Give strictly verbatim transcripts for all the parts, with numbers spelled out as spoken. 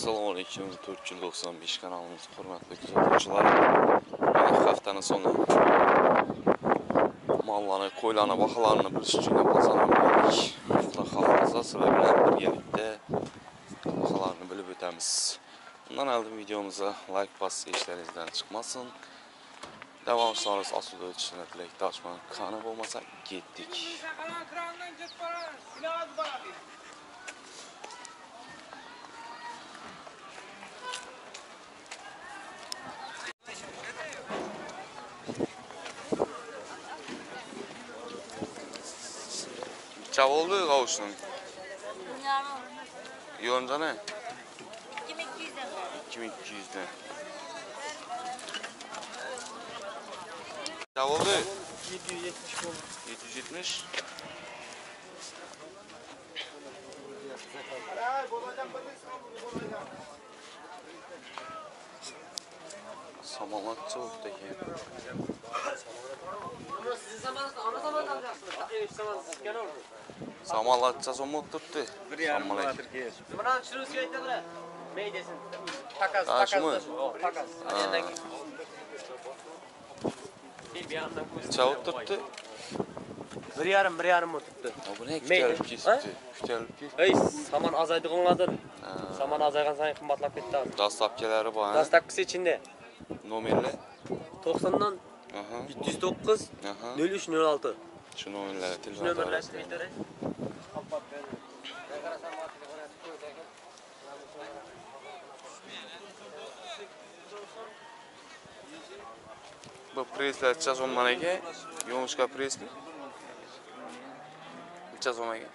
Assalomu alaykum, to'rt yuz to'qson besh kanalimiz hurmatli kuzatuvchilar. Haftaning soni mallarni, qo'ylarni baholarini bilish uchun yapasam kerak. Xudo xolasa sizlar bilan birgalikda baholarni bilib o'tamiz. Bundan oldin videomizni like bosib ishlaringizdan chiqmasin. Davomsizlik asl o'tishini tilakdoshman. Qani bo'lmasa ketdik. Necha bo'ldi g'avishning? Yo'nda ne? ikki ming ikki yuz dan. ikki ming ikki yuz dan. Necha bo'ldi? yetti yuz yetmish bo'ldi. yetti yuz yetmish. Samolat soğukta ki. Samolatça somut tuttu. Samolat. Buna şunu söyledi bura. Meydesin. Takas, Ha, takas. şu mu? O, takas. Bir bir yandan koysun. Çavuk tuttu. Bir yarım, bir yarım mı tuttu? Bu ne kütelip kesti? Kütelip kesti. Ey, saman azaydıqınladır. Saman azayğan sayın qımbatlap ketdi abi. Dastapkeleri var. Dastakısı içinde. Nomerli. to'qsondan Aha. yetti yuz to'qqiz Aha. nol uch nol olti. Şu nomerleri Shu tilba nomerlar arasında. aytadi. Bu presler necha so'mdan ekan? Yumushqa presli. Necha so'm ekan?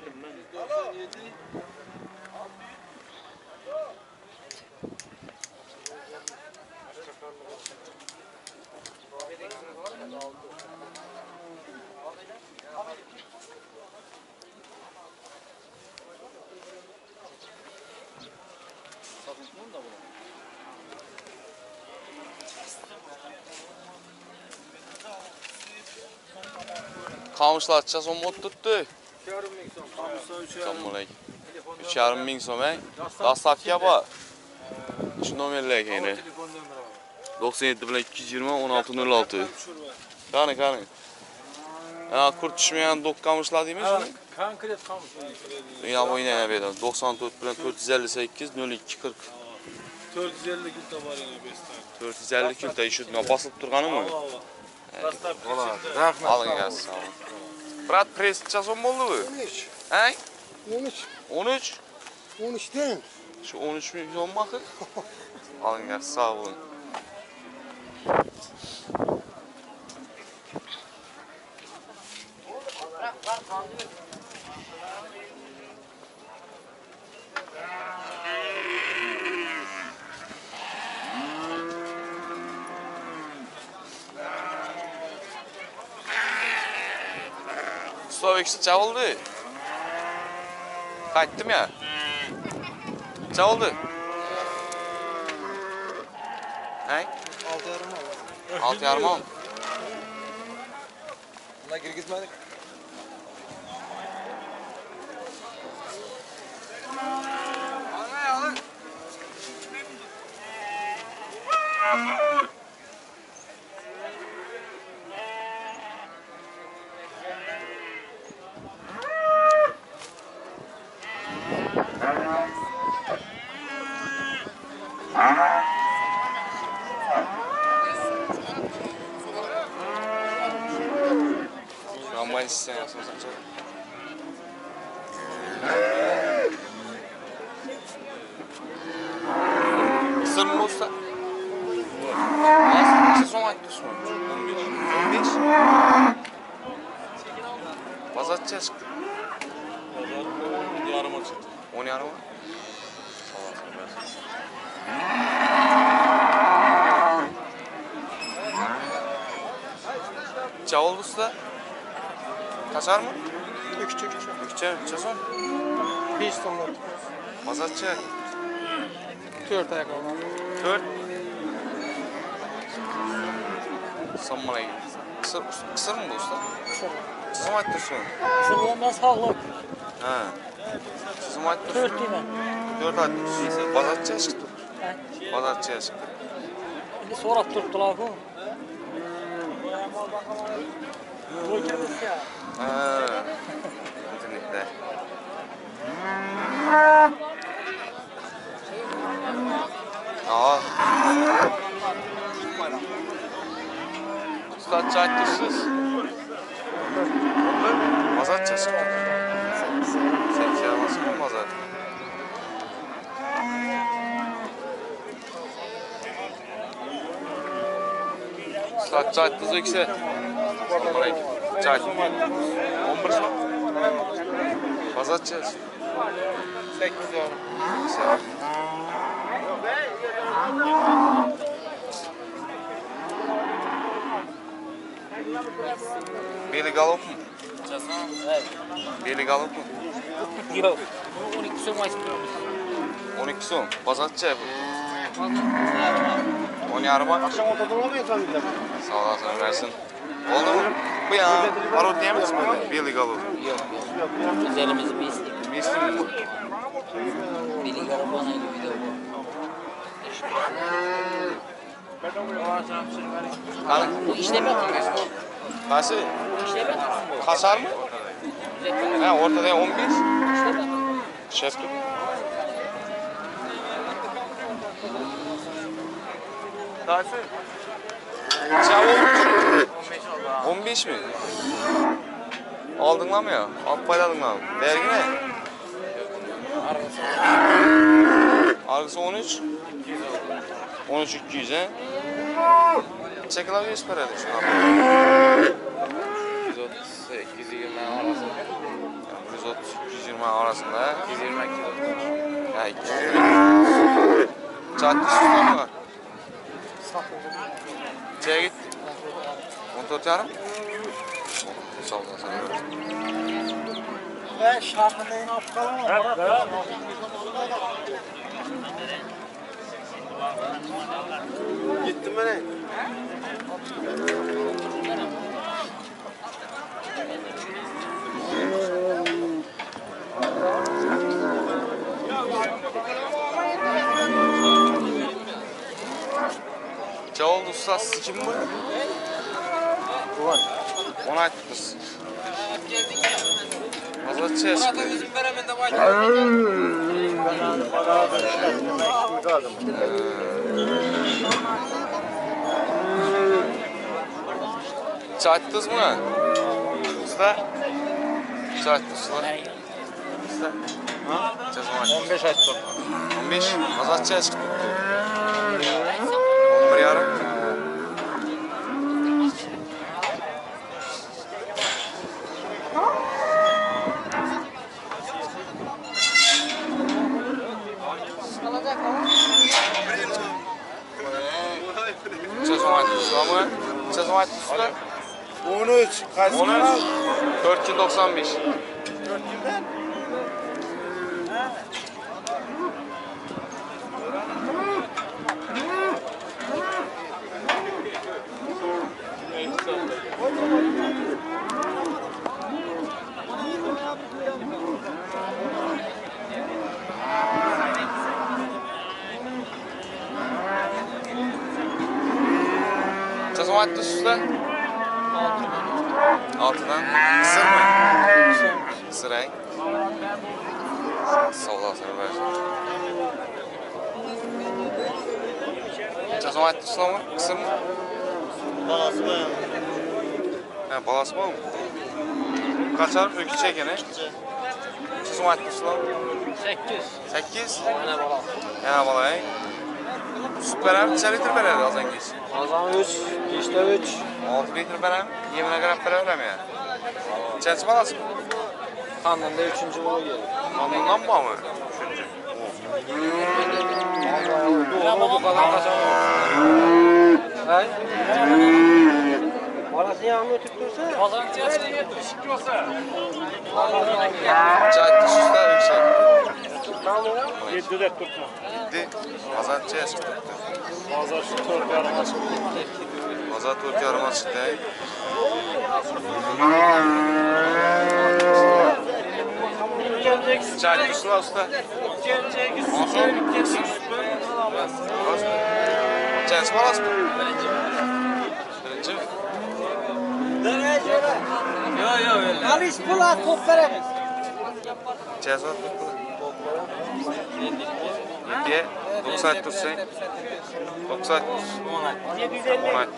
Qamışlar necha so'm bo'lib turibdi? Assalomu alaykum. uch yarim ming so'm, ey. Dastavka bor. Shu nomerlar ekan. to'qson yetti bilan ikki yuz yigirma o'n olti nol olti. Qani, qani. Ha, kurt tushmagan dok qamışlar deymiz shuni? Konkret qamış. Ya o'ynayman bu yerda. to'qson to'rt bilan to'rt yuz ellik sakkiz nol ikki qirq. to'rt yuz ellik kilta bor yana bestan. to'rt yuz ellik kilta shu bosilib turganimi? Rahmat. Alın gelsin. Brat pres necha so'm bo'ldi bu? on uch. Hey? on uch. o'n uch? on uch dan. Şu o'n uch ming so'm baxil. Alın gelsin, sağ olun. Slovakça necha oldu? Qaytdim ya. Necha oldu? Hey? olti yarim oldi. olti yarim oldu. Buna girgizmadik. Ramban isteyen son saçı. Kısır mı olsa? Nasıl? Sezon açtı mı? on beş. on beş? Pazartesiye çıktı. on yarıma çıktı. on yarım mı? Necha oldu usta? Kaçar mı? Ökçe ökçe. Necha? Necha so'm? besh so'mdan. Pazartesi. to'rt oyoq oldim. to'rt. Assalomu alaykum. Kısır, kısır mı bu usta? Kısır. Siz mi aytdingiz? Şurada sağlık. Ha. Siz mi aytdingiz? Dört tane. dört aytdingiz. Bazatçıya chiqdi. Bazatçıya chiqdi. Endi so'rab turibdilar-ku. O'ltiribsiz-ya. Ha. İnternetde. Aa. Usta çay aytdingiz. Bazatçıya chiqdi. Sen yaramazsın mı bazat? Usta çay aytdingiz ikisi. Çay. on bir so'm. Bazatçıya chiqdi. sakkiz yarim. Beli galop mu? Evet. Beli galop mu? Yok. on ikki so'm aytibmiz. on iki so'm. Bazatçıya bu. on yarım ay. Akşam ortada olmuyor tabii de. Sağ olasın versin. Oldu mu? Bu ya. Parot diyemez mi? Beli galop. Yok yok. Biz elimizi misli. Misli mi? Bili garabana gibi de bu. Hani? Bu işleme yapıyorsun. Nasıl? İşleme yapıyorsun bu. Kasar mı? Ha ortada on beş. İşleme. Şeftim. Nasıl? on beş mi? Aldın lan mı ya? Alıp payladın lan. Vergi ne? Argısı on üç. on üç iki yüz he? Çekil abi yüz paraydı şuna. yüz otuz sekiz yüz yirmi arasında. yüz otuz iki yüz yirmi arasında. iki yüz yirmi iki. Ha iki yüz yirmi. Çatlı süsler mi var? Çaya git. on dört yarım. Sağ ol sana. Ben şarkını yine alıp kalamam. Gittim ben. Ne oldu usta? Siz kim bu? Ulan. Onu aytdınız. Hazırçıya çıktı. Çayttınız mı lan? Usta? Çayttınız lan. Usta? Ha? on beş aytdım. on beş. Hazırçıya çıktı. on bir yarım. Sezon aytdınız mı? Sezon aytdınız mı? on üç. Kaç on üç. dört yüz doksan beş. Sezon aytdınız mı? Altıdan. Kısır mı? Kısır renk. Sağ olasın versin. Sezon aytdınız mı? Kısır mı? Balası mı? Ha, balası mı? Kaçar? Ökü çekene. Sezon aytdınız mı? sekiz. sekiz. Ana bala. Yana balay. Süt veren neçə litr verər azan geç? Azan üç. İşte üç. altı litr verəm. Yeminə qarab verərəm ya. Neçənci balası mı? Kanında üçüncü boy gelir. Ondan mı mı? Üçüncü. Doğru bu kadar kaçamıyor. Hay? Balası yağmur tuttursa. Pazarın tiyatını yetmiş iki olsa. Çay düşüşler yüksek. Tamam mı? Yedi de tutma. Gitti. Pazar çay çıktı. Pazar şu tork yarıma çıktı. Pazar Türk yarıma çıktı. Çay tuzlu usta. Çay balası mı? Birinci mi? Yok yok öyle. Aliş pula top veremez. Çay balası mı? Yediye doksan tutsun. doksan yedi yüz elli. on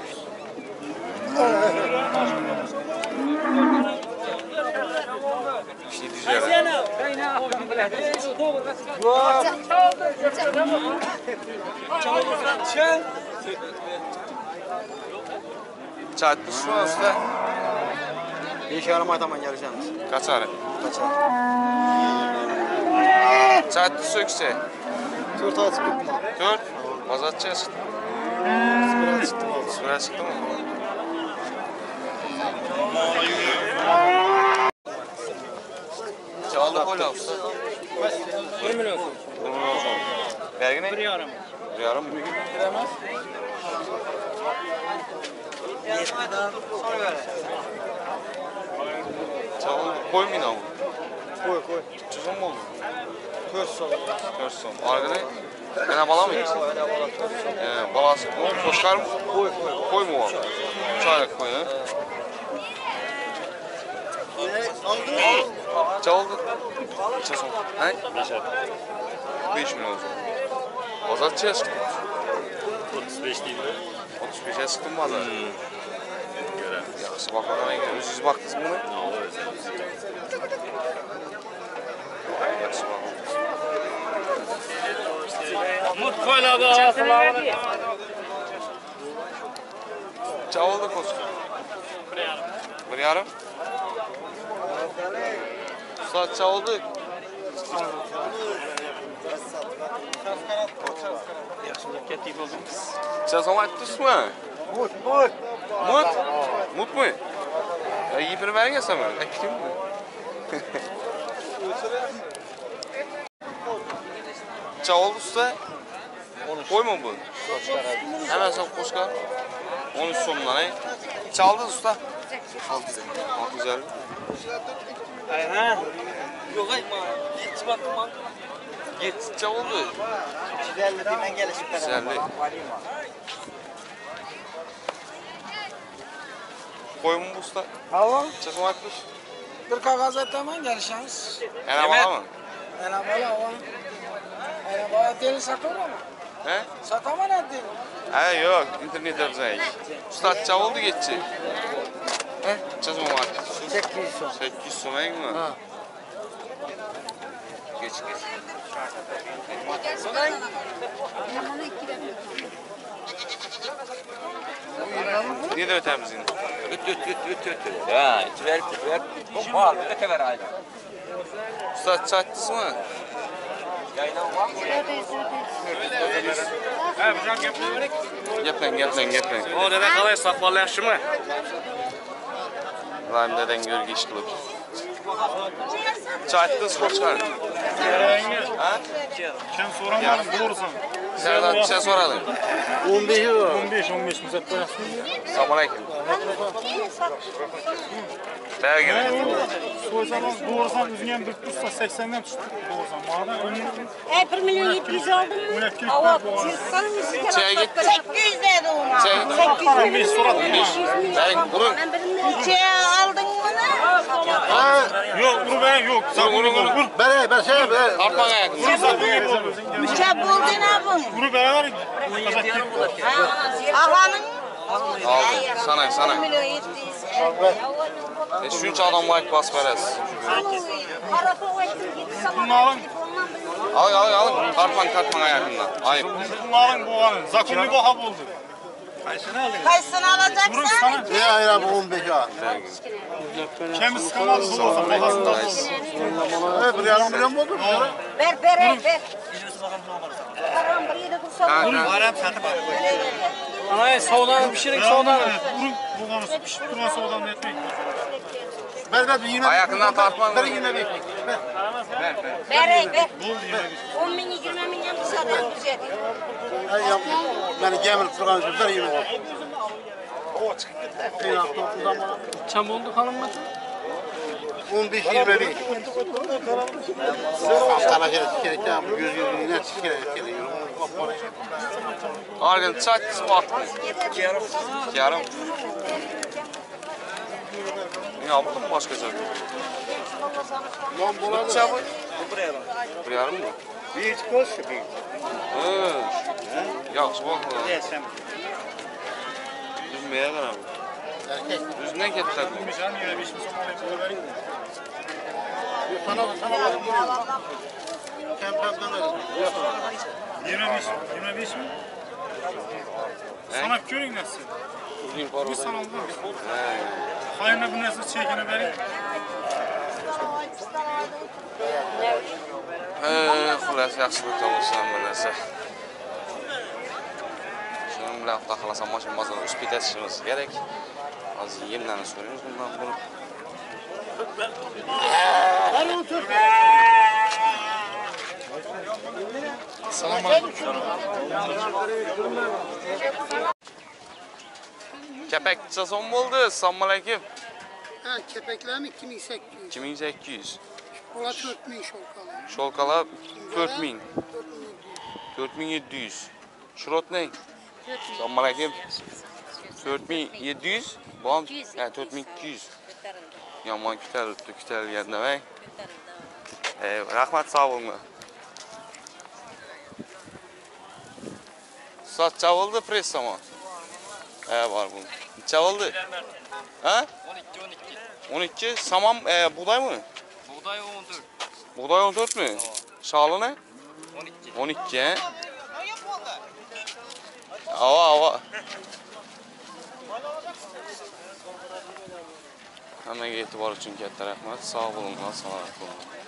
yedi yüz lira. Çay tuzlu usta. Bir şey aramaya tamam geleceğimiz. Kaç ara? Kaç ay? Çay tuzlu yüksek. Dört ay çıktık mı? Dört. Pazartçıya çıktı. Sıfıra çıktı mı? Sıfıra çıktı mı? Çaldı kola usta. bir milyon. Bunun olsun. Belki ne? Bir yarım. Bir yarım mı? Çaldı koymayın ama. Koy koy. Çözüm mü oldu? Dört son. Dört son. Arkada yine bala mı? Ee, balası. O koşkar mı? Koy koy. Koy mu o? Çaylık koy ha? Çaldı. Çözüm. He? beş milyon olsun. Pazartçıya çıktı. otuz beş değil mi? otuz beşe çıktım valla. Yaxşı bakmadan gidiyoruz. Siz baktınız mı buna? Yaxşı bakmadan. Mut koyla da asılavını. Çavolda koştu. Bir yarım. Saat çavoldu. Kettik oldum. Sen zaman ettiniz mi? Mut mut. Mut? Mut mu? Ya iyi bir verin ya sen bana. Ektim mi? Çavoldu usta. Koyma bu. Hemen sen koşka. on üç sonundan he. Çaldı usta. altı güzel. altı güzel. Aynen. Yok ayma. Hiç bakma. Gittikçe oldu. Güzelli hemen gelişip Güzelli. Koyun bu usta. Hava Çekim atmış. bir kağıt hemen gelişiniz. Ene bana mı? Ena bala hava. Ena bala deli satıyor mu? He? Satama ne deli? He yok. İnternette bize. Usta çavoldu geçti. He? Çekim atmış. sekiz yüz son. sekiz yüz somayın mı? Ha. Geç geç. Niye de ötemiz yine? Üt üt üt üt üt. Ya, içi ver, ver. Bu mal, öte ver aynı. Usta çattınız mı? Yaylan var mı? Geplen geplen geplen. O dede kalay sakvalı yaşı mı? Lan deden gölge iş kılıp. Çattınız koçlar. Ha? Sen soranmadın doğrusun. Sen sen soralım. on beş on beş on beş müzet koyarsın. Selamünaleyküm. Belki mi? Soysanız doğrusan üzünen bir tutsa seksenden tuttu doğrusan. Madem önünü E, bir milyon yedi yüz aldım mı? on iki Hava, yüz doğru. Çaya git. sekiz yüz dedi ona. Çaya git. on beş soradın mı? Ben burun. Çaya aldın mı ne? Yok bunu ben yok. Sen bunu bunu. Vur. Ben ben şey ben. Artman ayakında. Vur sen bunu yapalım. Üçe buldun ha bunu. Bunu beraber Ağanın Aldı. Sana sana. bir milyon yedi yüz. E şunca adam like bas verez. Parafa ettim gitti sabah. Bunu alın. Alın alın alın. Tartman tartman ayakında. Ayıp. Bunların bu anın. Zakirli boha buldu. Kaçsını alacaksın? Vurun sana. Ya ya bu on beş ha. Kemiz sıkamadı bu olsa. Bohasında olsun. Evet bir yarım milyon oldu. Ver ver ver. Param bir yere Ha, dursa. ha. Anay soğudan pişirin soğudan. Vurun. Bu konusu pişip duran soğudan etmek. Ver ver yine. Ayakından tartman. Ver yine bir. Ver. Ver ver. Ver ver. Bul yine bir. on bin yirmi milyon bir saat güzel. Ay yap. Beni gemirip durgan ver yine. O çıktı. Bir hafta zaman. Çam oldu hanım mı? on beş yirmi beş. Sana gerek gerek ya. Yüz yüz yine gerek gerek. Argın çay vakti. Yarım. Yarım. Ne yaptın başka çay? Lan buladı. Çay bu. Buraya bak. Bir yarım mı? Bir hiç koş şu bir. Hı. Yaxşı bakma. Desem. Üzmeye karam. Erkek. Üzünden kettiler. Can yine beş mi sonra verin. Sana sana bakın. Kempemden verin. yirmi beş, yirmi beş mi? Sana görün nasıl? Bugün para Bir sana oldu. He. Hayırına bu nasıl çekini verin. He, xullas yaxshilik olsun bu narsa. Şunun bilan xudo xolasa mashina bozorga o'sib ketishimiz kerak. Hozir yemlarni so'raymiz bundan buni. Assalomu alaykum. Kepakcha so'm bo'ldi. Assalomu alaykum. Ha, kepeklerin iki bin sekiz yüz. ikki ming sakkiz yuz. Ola dört bin şolkalı. Şolkalar to'rt ming. to'rt ming yetti yuz. Shirotning. Assalomu alaykum. to'rt ming yetti yuz. Bom, ha to'rt ming ikki yuz. Yomon ko'tarilibdi, ko'tarilgan demang. Ey, rahmat, sog' bo'linglar. Soat chavoldi pressamo. Ha, bor bu. Chavoldi. Ha? o'n ikki o'n ikki. o'n ikki samam e, buğdaymi? Buğday o'n to'rt. Buğday o'n to'rt mi? Şalı ne? o'n ikki. o'n ikki he? Ava ava. Hammaga e'tibor uchun katta rahmat. Sog' bo'linglar, salomat bo'linglar.